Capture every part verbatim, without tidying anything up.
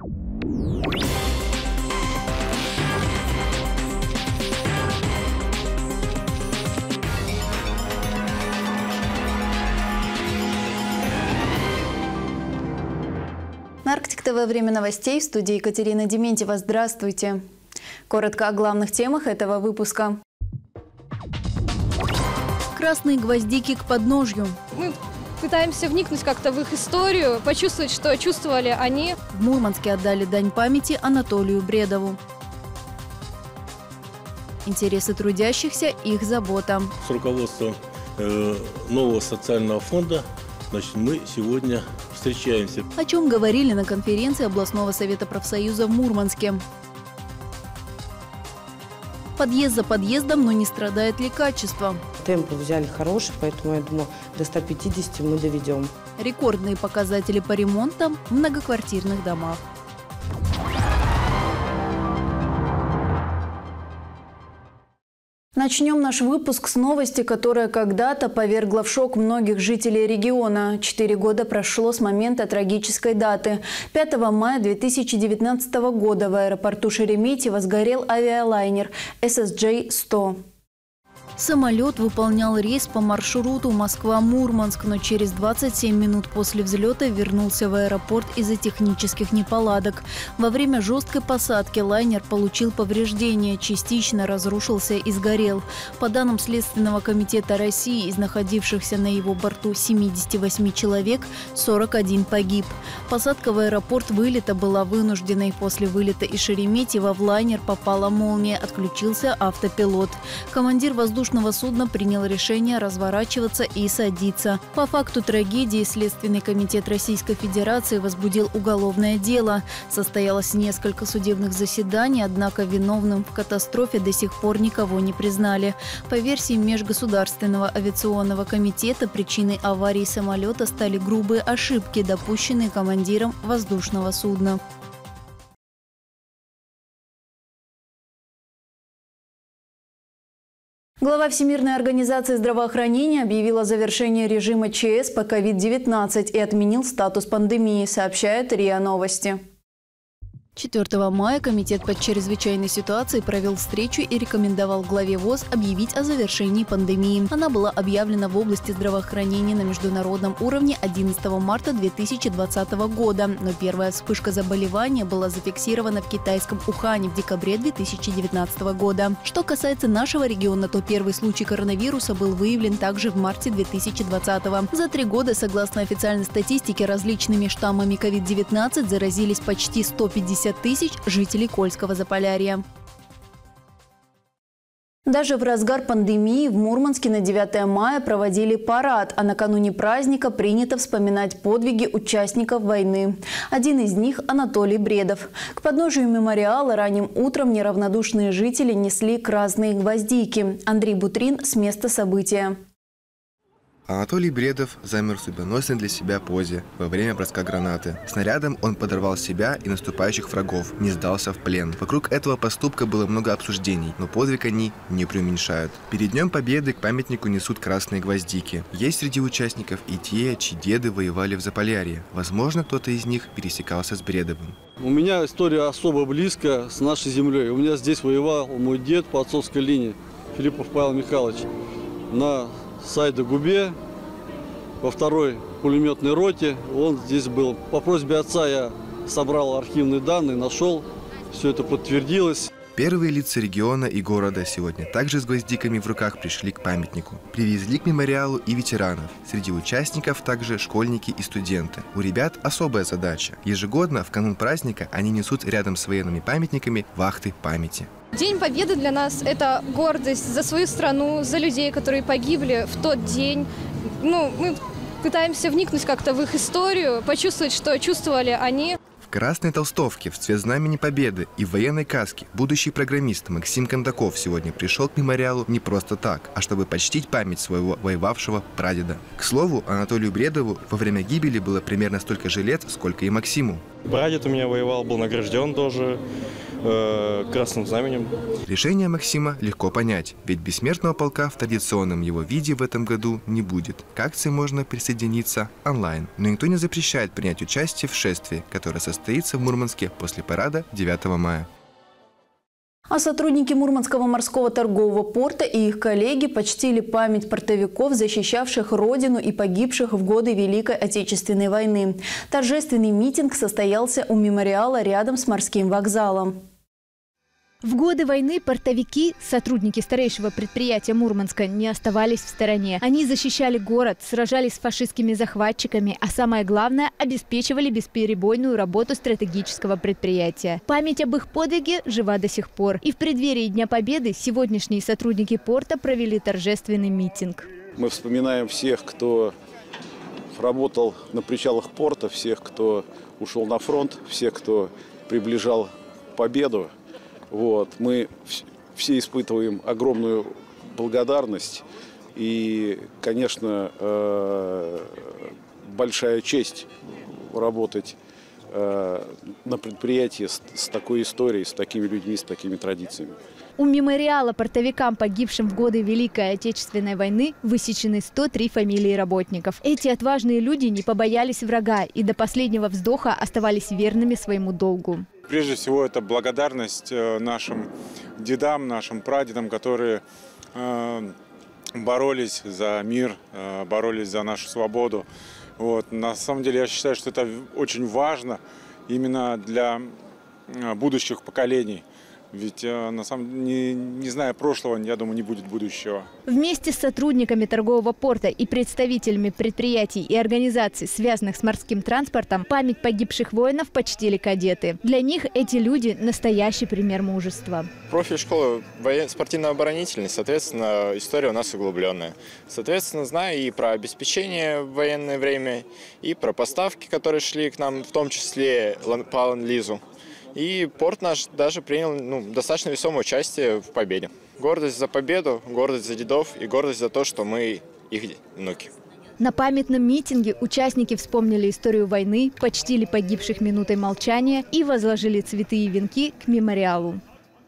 На Арктик ТВ «Время новостей», в студии Екатерина Дементьева. Здравствуйте. Коротко о главных темах этого выпуска. Красные гвоздики к подножью. Мы пытаемся вникнуть как-то в их историю, почувствовать, что чувствовали они. В Мурманске отдали дань памяти Анатолию Бредову. Интересы трудящихся – их забота. С руководством э, нового социального фонда значит, мы сегодня встречаемся. О чем говорили на конференции областного совета профсоюза в Мурманске. Подъезд за подъездом, но не страдает ли качество? Темпы взяли хорошие, поэтому я думаю, до ста пятидесяти мы доведем. Рекордные показатели по ремонтам в многоквартирных домах. Начнем наш выпуск с новости, которая когда-то повергла в шок многих жителей региона. Четыре года прошло с момента трагической даты. пятого мая две тысячи девятнадцатого года в аэропорту Шереметьево сгорел авиалайнер эс эс джей сто. Самолет выполнял рейс по маршруту Москва-Мурманск, но через двадцать семь минут после взлета вернулся в аэропорт из-за технических неполадок. Во время жесткой посадки лайнер получил повреждения, частично разрушился и сгорел. По данным Следственного комитета России, из находившихся на его борту семидесяти восьми человек сорок один погиб. Посадка в аэропорт вылета была вынужденной. После вылета из Шереметьево в лайнер попала молния, отключился автопилот. Командир воздушного судна принял решение разворачиваться и садиться. По факту трагедии Следственный комитет Российской Федерации возбудил уголовное дело. Состоялось несколько судебных заседаний, однако виновным в катастрофе до сих пор никого не признали. По версии Межгосударственного авиационного комитета, причиной аварии самолета стали грубые ошибки, допущенные командиром воздушного судна. Глава Всемирной организации здравоохранения объявила завершение режима ЧС по ковид девятнадцать и отменил статус пандемии, сообщает РИА Новости. четвёртого мая Комитет по чрезвычайной ситуации провел встречу и рекомендовал главе ВОЗ объявить о завершении пандемии. Она была объявлена в области здравоохранения на международном уровне одиннадцатого марта две тысячи двадцатого года, но первая вспышка заболевания была зафиксирована в китайском Ухане в декабре две тысячи девятнадцатого года. Что касается нашего региона, то первый случай коронавируса был выявлен также в марте две тысячи двадцатого. За три года, согласно официальной статистике, различными штаммами ковид девятнадцать заразились почти сто пятьдесят тысяч жителей Кольского Заполярья. Даже в разгар пандемии в Мурманске на девятое мая проводили парад, а накануне праздника принято вспоминать подвиги участников войны. Один из них – Анатолий Бредов. К подножию мемориала ранним утром неравнодушные жители несли красные гвоздики. Андрей Бутрин с места события. Анатолий Бредов замер в судьбоносной для себя позе во время броска гранаты. Снарядом он подорвал себя и наступающих врагов, не сдался в плен. Вокруг этого поступка было много обсуждений, но подвиг они не преуменьшают. Перед Днем Победы к памятнику несут красные гвоздики. Есть среди участников и те, чьи деды воевали в Заполярье. Возможно, кто-то из них пересекался с Бредовым. У меня история особо близкая с нашей землей. У меня здесь воевал мой дед по отцовской линии, Филиппов Павел Михайлович, на Сайда-Губе, во второй пулеметной роте. Он здесь был. По просьбе отца я собрал архивные данные, нашел. Все это подтвердилось. Первые лица региона и города сегодня также с гвоздиками в руках пришли к памятнику. Привезли к мемориалу и ветеранов. Среди участников также школьники и студенты. У ребят особая задача. Ежегодно в канун праздника они несут рядом с военными памятниками вахты памяти. День Победы для нас – это гордость за свою страну, за людей, которые погибли в тот день. Ну, мы пытаемся вникнуть как-то в их историю, почувствовать, что чувствовали они. В красной толстовке, в цвет знамени Победы и в военной каске будущий программист Максим Кондаков сегодня пришел к мемориалу не просто так, а чтобы почтить память своего воевавшего прадеда. К слову, Анатолию Бредову во время гибели было примерно столько же лет, сколько и Максиму. Прадед у меня воевал, был награжден тоже. э, красным знаменем. Решение Максима легко понять, ведь бессмертного полка в традиционном его виде в этом году не будет. К акции можно присоединиться онлайн, но никто не запрещает принять участие в шествии, которое состоится в Мурманске после парада девятого мая. А сотрудники Мурманского морского торгового порта и их коллеги почтили память портовиков, защищавших Родину и погибших в годы Великой Отечественной войны. Торжественный митинг состоялся у мемориала рядом с морским вокзалом. В годы войны портовики, сотрудники старейшего предприятия Мурманска, не оставались в стороне. Они защищали город, сражались с фашистскими захватчиками, а самое главное – обеспечивали бесперебойную работу стратегического предприятия. Память об их подвиге жива до сих пор. И в преддверии Дня Победы сегодняшние сотрудники порта провели торжественный митинг. Мы вспоминаем всех, кто работал на причалах порта, всех, кто ушел на фронт, всех, кто приближал победу. Вот. Мы все испытываем огромную благодарность и, конечно, большая честь работать на предприятии с такой историей, с такими людьми, с такими традициями. У мемориала портовикам, погибшим в годы Великой Отечественной войны, высечены сто три фамилии работников. Эти отважные люди не побоялись врага и до последнего вздоха оставались верными своему долгу. Прежде всего, это благодарность нашим дедам, нашим прадедам, которые боролись за мир, боролись за нашу свободу. Вот. На самом деле, я считаю, что это очень важно именно для будущих поколений. Ведь, на самом деле, не, не зная прошлого, я думаю, не будет будущего. Вместе с сотрудниками торгового порта и представителями предприятий и организаций, связанных с морским транспортом, память погибших воинов почтили кадеты. Для них эти люди – настоящий пример мужества. Профиль школы спортивно-оборонительность, соответственно, история у нас углубленная. Соответственно, знаю и про обеспечение в военное время, и про поставки, которые шли к нам, в том числе по ленд-лизу. И порт наш даже принял ну, достаточно весомое участие в победе. Гордость за победу, гордость за дедов и гордость за то, что мы их внуки. На памятном митинге участники вспомнили историю войны, почтили погибших минутой молчания и возложили цветы и венки к мемориалу.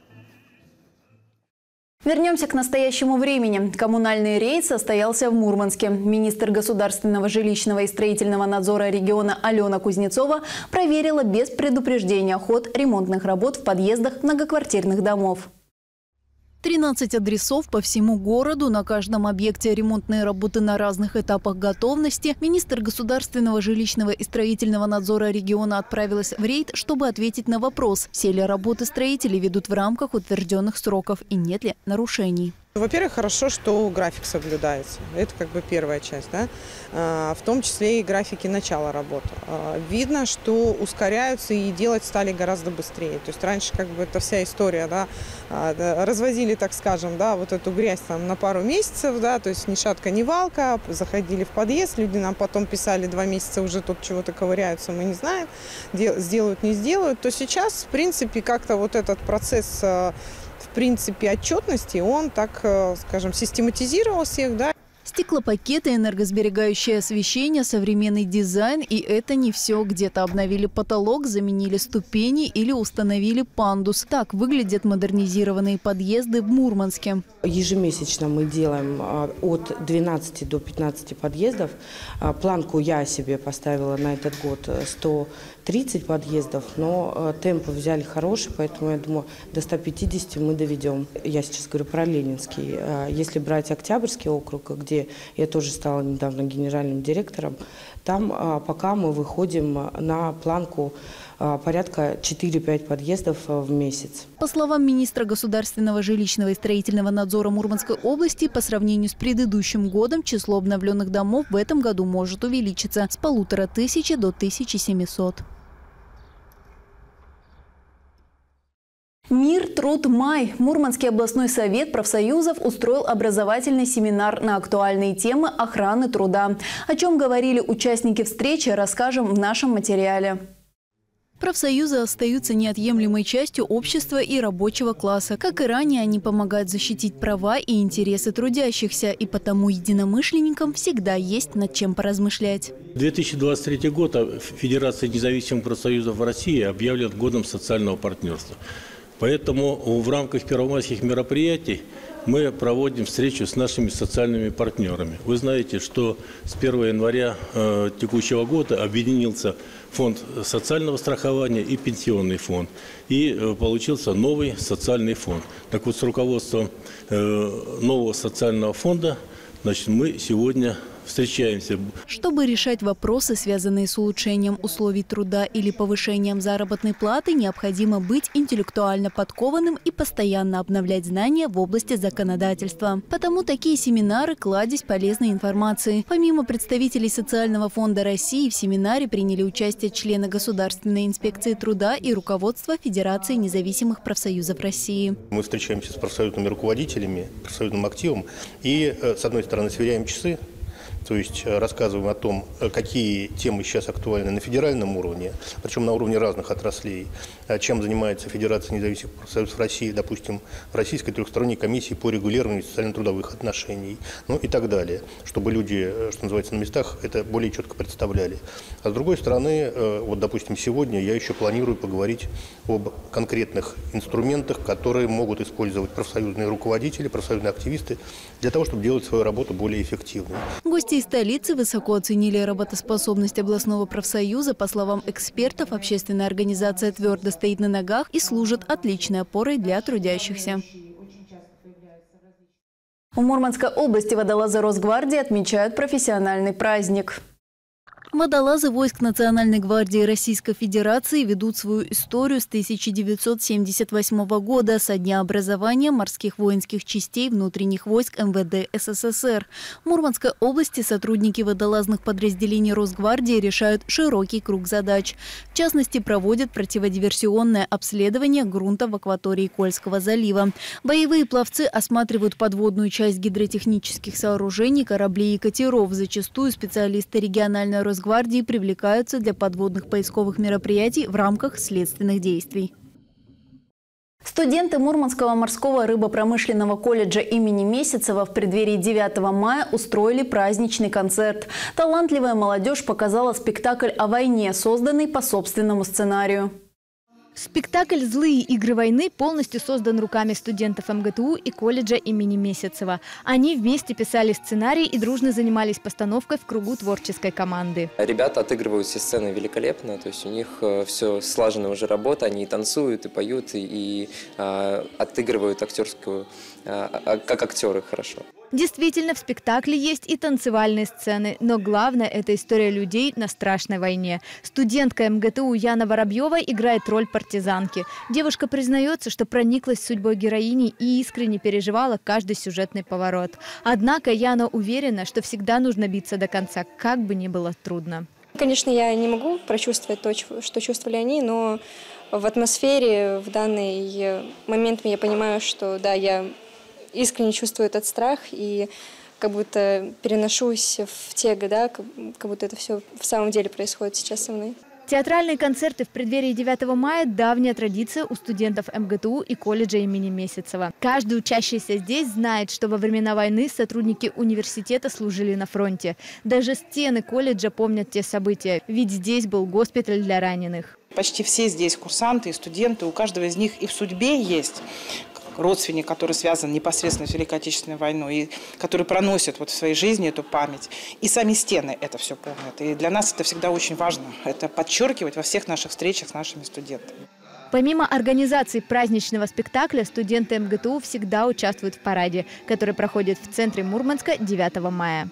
Вернемся к настоящему времени. Коммунальный рейд состоялся в Мурманске. Министр государственного жилищного и строительного надзора региона Алена Кузнецова проверила без предупреждения ход ремонтных работ в подъездах многоквартирных домов. тринадцать адресов по всему городу, на каждом объекте ремонтные работы на разных этапах готовности. Министр государственного жилищного и строительного надзора региона отправилась в рейд, чтобы ответить на вопрос, все ли работы строителей ведут в рамках утвержденных сроков и нет ли нарушений. Во-первых, хорошо, что график соблюдается. Это как бы первая часть, да? В том числе и графики начала работы. Видно, что ускоряются и делать стали гораздо быстрее. То есть раньше как бы эта вся история, да, развозили, так скажем, да, вот эту грязь там на пару месяцев, да, то есть ни шатка, ни валка, заходили в подъезд, люди нам потом писали два месяца уже тут чего-то ковыряются, мы не знаем, сделают, не сделают. То сейчас, в принципе, как-то вот этот процесс... В принципе, отчетности, он, так скажем, систематизировал всех, да. Стеклопакеты, энергосберегающее освещение, современный дизайн. И это не все. Где-то обновили потолок, заменили ступени или установили пандус. Так выглядят модернизированные подъезды в Мурманске. Ежемесячно мы делаем от двенадцати до пятнадцати подъездов. Планку я себе поставила на этот год сто тридцать подъездов, но темпы взяли хорошие, поэтому я думаю, до ста пятидесяти мы доведем. Я сейчас говорю про Ленинский. Если брать Октябрьский округ, где я тоже стала недавно генеральным директором, там пока мы выходим на планку порядка четыре-пять подъездов в месяц. По словам министра государственного жилищного и строительного надзора Мурманской области, по сравнению с предыдущим годом число обновленных домов в этом году может увеличиться с полутора тысячи до тысячи семисот. Мир, труд, май. Мурманский областной совет профсоюзов устроил образовательный семинар на актуальные темы охраны труда. О чем говорили участники встречи, расскажем в нашем материале. Профсоюзы остаются неотъемлемой частью общества и рабочего класса. Как и ранее, они помогают защитить права и интересы трудящихся. И потому единомышленникам всегда есть над чем поразмышлять. две тысячи двадцать третий год Федерация независимых профсоюзов в России объявлен годом социального партнерства. Поэтому в рамках первомайских мероприятий мы проводим встречу с нашими социальными партнерами. Вы знаете, что с первого января э, текущего года объединился фонд социального страхования и пенсионный фонд. И э, получился новый социальный фонд. Так вот, с руководством э, нового социального фонда, значит, мы сегодня встречаемся. Чтобы решать вопросы, связанные с улучшением условий труда или повышением заработной платы, необходимо быть интеллектуально подкованным и постоянно обновлять знания в области законодательства. Потому такие семинары – кладезь полезной информации. Помимо представителей Социального фонда России, в семинаре приняли участие члены Государственной инспекции труда и руководство Федерации независимых профсоюзов России. Мы встречаемся с профсоюзными руководителями, профсоюзным активом и, с одной стороны, сверяем часы. То есть рассказываем о том, какие темы сейчас актуальны на федеральном уровне, причем на уровне разных отраслей, чем занимается Федерация независимых профсоюзов России, допустим, Российской трехсторонней комиссии по регулированию социально-трудовых отношений, ну и так далее, чтобы люди, что называется, на местах это более четко представляли. А с другой стороны, вот, допустим, сегодня я еще планирую поговорить об конкретных инструментах, которые могут использовать профсоюзные руководители, профсоюзные активисты для того, чтобы делать свою работу более эффективной. Гости из столицы высоко оценили работоспособность областного профсоюза. По словам экспертов, общественная организация твердо стоит на ногах и служит отличной опорой для трудящихся. В Мурманской области водолазы Росгвардии отмечают профессиональный праздник. Водолазы войск Национальной гвардии Российской Федерации ведут свою историю с тысяча девятьсот семьдесят восьмого года, со дня образования морских воинских частей внутренних войск эм вэ дэ эс эс эс эр. В Мурманской области сотрудники водолазных подразделений Росгвардии решают широкий круг задач. В частности, проводят противодиверсионное обследование грунта в акватории Кольского залива. Боевые пловцы осматривают подводную часть гидротехнических сооружений, кораблей и катеров. Зачастую специалисты региональной Росгвардии Росгвардии привлекаются для подводных поисковых мероприятий в рамках следственных действий. Студенты Мурманского морского рыбопромышленного колледжа имени Месяцева в преддверии девятого мая устроили праздничный концерт. Талантливая молодежь показала спектакль о войне, созданный по собственному сценарию. Спектакль «Злые игры войны» полностью создан руками студентов эм гэ тэ у и колледжа имени Месяцева. Они вместе писали сценарий и дружно занимались постановкой в кругу творческой команды. Ребята отыгрывают все сцены великолепно, то есть у них все слаженная уже работа, они и танцуют, и поют, и, и а, отыгрывают актерскую, а, как актеры хорошо. Действительно, в спектакле есть и танцевальные сцены, но главное – это история людей на страшной войне. Студентка эм гэ тэ у Яна Воробьева играет роль партизанки. Девушка признается, что прониклась судьбой героини и искренне переживала каждый сюжетный поворот. Однако Яна уверена, что всегда нужно биться до конца, как бы ни было трудно. Конечно, я не могу прочувствовать то, что чувствовали они, но в атмосфере в данный момент я понимаю, что да, я искренне чувствую этот страх и как будто переношусь в те года, как будто это все в самом деле происходит сейчас со мной. Театральные концерты в преддверии девятого мая – давняя традиция у студентов эм гэ тэ у и колледжа имени Месяцева. Каждый учащийся здесь знает, что во времена войны сотрудники университета служили на фронте. Даже стены колледжа помнят те события, ведь здесь был госпиталь для раненых. Почти все здесь курсанты и студенты, у каждого из них и в судьбе есть родственник, который связан непосредственно с Великой Отечественной войной, и который проносит вот в своей жизни эту память. И сами стены это все помнят. И для нас это всегда очень важно. Это подчеркивать во всех наших встречах с нашими студентами. Помимо организации праздничного спектакля, студенты эм гэ тэ у всегда участвуют в параде, который проходит в центре Мурманска девятого мая.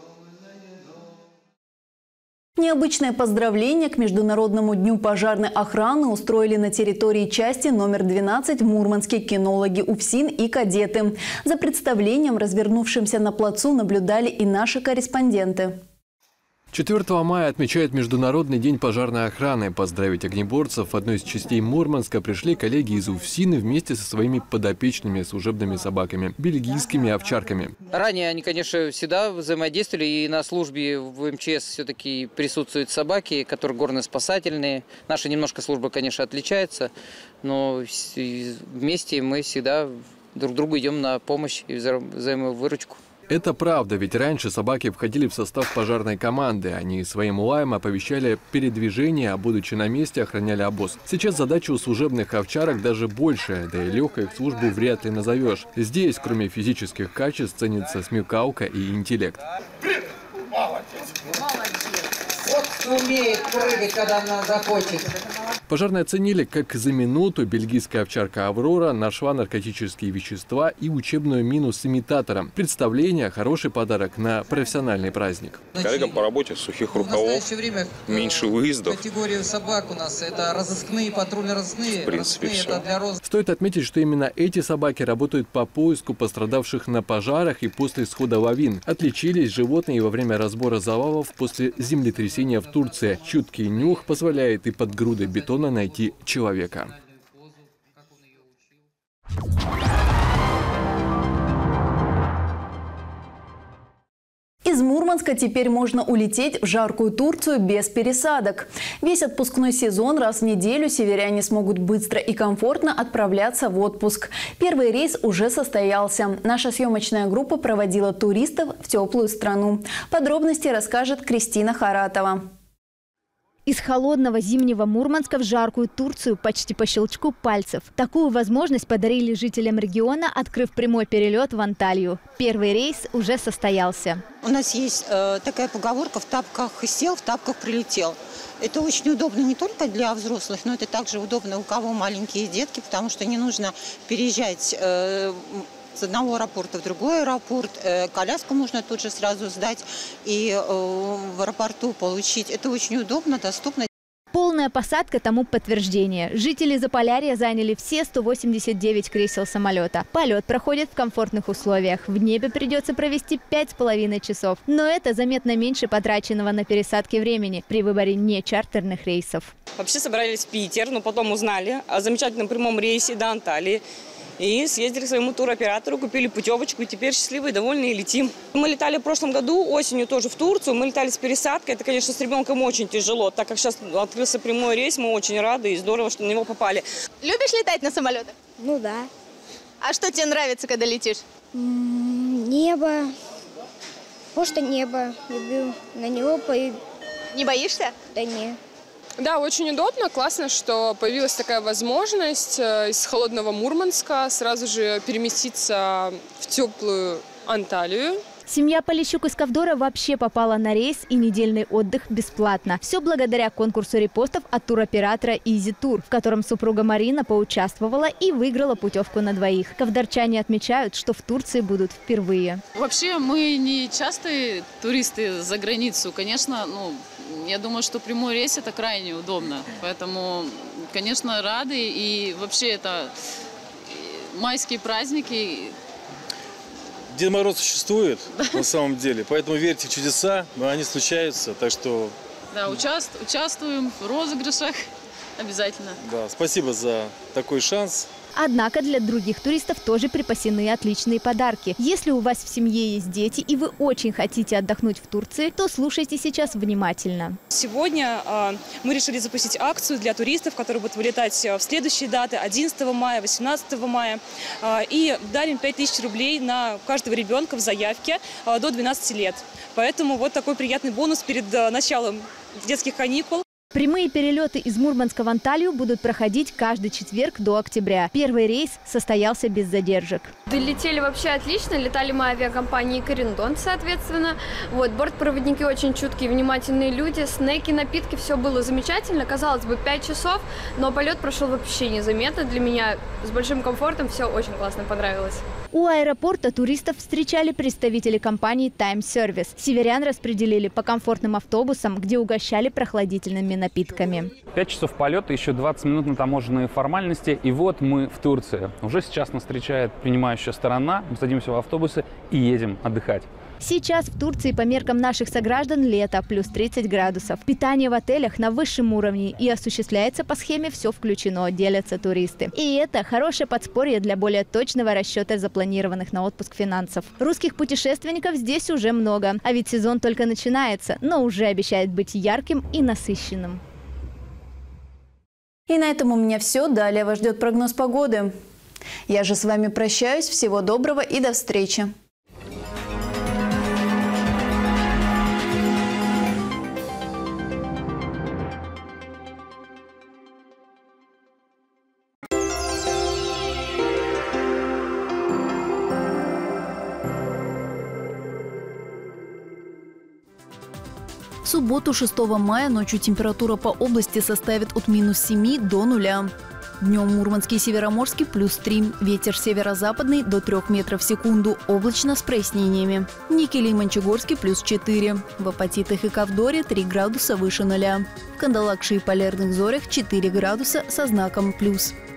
Необычное поздравление к Международному дню пожарной охраны устроили на территории части номер двенадцать в Мурманске кинологи УФСИН и кадеты. За представлением, развернувшимся на плацу, наблюдали и наши корреспонденты. четвёртого мая отмечают Международный день пожарной охраны. Поздравить огнеборцев в одной из частей Мурманска пришли коллеги из УФСИН вместе со своими подопечными служебными собаками – бельгийскими овчарками. Ранее они, конечно, всегда взаимодействовали, и на службе в эм че эс все-таки присутствуют собаки, которые горно-спасательные. Наша немножко служба, конечно, отличается, но вместе мы всегда друг другу идем на помощь и взаимовыручку. Это правда, ведь раньше собаки входили в состав пожарной команды. Они своим лаем оповещали передвижение, а будучи на месте, охраняли обоз. Сейчас задача у служебных овчарок даже больше, да и легкой их службу вряд ли назовешь. Здесь, кроме физических качеств, ценится смекалка и интеллект. Вот умеет прыгать, когда она захочет. Пожарные оценили, как за минуту бельгийская овчарка «Аврора» нашла наркотические вещества и учебную мину с имитатором. Представление – хороший подарок на профессиональный праздник. Коллегам по работе сухих рукавов, меньше выездов. Категорию собак у нас это разыскные, патрульно-розыскные. В принципе, все. Для роз... Стоит отметить, что именно эти собаки работают по поиску пострадавших на пожарах и после схода лавин. Отличились животные во время разбора завалов после землетрясения в Турции. Чуткий нюх позволяет и под грудой бетона найти человека. Из Мурманска теперь можно улететь в жаркую Турцию без пересадок. Весь отпускной сезон раз в неделю северяне смогут быстро и комфортно отправляться в отпуск. Первый рейс уже состоялся. Наша съемочная группа проводила туристов в теплую страну. Подробности расскажет Кристина Харатова. Из холодного зимнего Мурманска в жаркую Турцию почти по щелчку пальцев. Такую возможность подарили жителям региона, открыв прямой перелет в Анталию. Первый рейс уже состоялся. У нас есть э, такая поговорка: в тапках сел, в тапках прилетел. Это очень удобно не только для взрослых, но это также удобно, у кого маленькие детки, потому что не нужно переезжать э, с одного аэропорта в другой аэропорт. Э, коляску можно тут же сразу сдать и э, в аэропорту получить. Это очень удобно, доступно. Полная посадка тому подтверждение. Жители Заполярья заняли все сто восемьдесят девять кресел самолета. Полет проходит в комфортных условиях. В небе придется провести пять с половиной часов. Но это заметно меньше потраченного на пересадки времени при выборе не чартерных рейсов. Вообще собирались в Питер, но потом узнали о замечательном прямом рейсе до Анталии. И съездили к своему туроператору, купили путевочку, и теперь счастливые, довольные, летим. Мы летали в прошлом году, осенью тоже в Турцию. Мы летали с пересадкой. Это, конечно, с ребенком очень тяжело. Так как сейчас открылся прямой рейс, мы очень рады и здорово, что на него попали. Любишь летать на самолетах? Ну да. А что тебе нравится, когда летишь? М-м, небо. Просто небо. Люблю на него поедать. Не боишься? Да нет. Да, очень удобно, классно, что появилась такая возможность из холодного Мурманска сразу же переместиться в теплую Анталию. Семья Полищук из Ковдора вообще попала на рейс и недельный отдых бесплатно. Все благодаря конкурсу репостов от туроператора Easy Tour, в котором супруга Марина поучаствовала и выиграла путевку на двоих. Ковдорчане отмечают, что в Турции будут впервые. Вообще мы не частые туристы за границу. Конечно, ну, я думаю, что прямой рейс – это крайне удобно. Поэтому, конечно, рады. И вообще это майские праздники. Дед Мороз существует на самом деле, поэтому верьте в чудеса, но они случаются, так что… Да, участ, участвуем в розыгрышах обязательно. Да, спасибо за такой шанс. Однако для других туристов тоже припасены отличные подарки. Если у вас в семье есть дети и вы очень хотите отдохнуть в Турции, то слушайте сейчас внимательно. Сегодня э, мы решили запустить акцию для туристов, которые будут вылетать в следующие даты: одиннадцатого мая, восемнадцатого мая. Э, и дарим пять тысяч рублей на каждого ребенка в заявке э, до двенадцати лет. Поэтому вот такой приятный бонус перед э, началом детских каникул. Прямые перелеты из Мурманска в Анталию будут проходить каждый четверг до октября. Первый рейс состоялся без задержек. Летели вообще отлично. Летали мы авиакомпании «Корендон», соответственно. Вот, бортпроводники очень чуткие, внимательные люди. Снеки, напитки, все было замечательно. Казалось бы, пять часов, но полет прошел вообще незаметно для меня. С большим комфортом, все очень классно понравилось. У аэропорта туристов встречали представители компании Time Service. Северян распределили по комфортным автобусам, где угощали прохладительными напитками. Пять часов полета, еще двадцать минут на таможенные формальности. И вот мы в Турции. Уже сейчас нас встречает принимающая сторона. Мы садимся в автобусы и едем отдыхать. Сейчас в Турции по меркам наших сограждан лето, плюс тридцать градусов. Питание в отелях на высшем уровне и осуществляется по схеме «все включено», делятся туристы. И это хорошее подспорье для более точного расчета запланированных на отпуск финансов. Русских путешественников здесь уже много, а ведь сезон только начинается, но уже обещает быть ярким и насыщенным. И на этом у меня все. Далее вас ждет прогноз погоды. Я же с вами прощаюсь. Всего доброго и до встречи. субботу, шестого мая, ночью температура по области составит от минус семи до нуля. Днем Мурманский и Североморский плюс три. Ветер северо-западный до трёх метров в секунду. Облачно с прояснениями. В Никеле и Мончегорске плюс четыре. В Апатитах и Ковдоре три градуса выше ноля. В Кандалакше и Полярных Зорях четыре градуса со знаком плюс.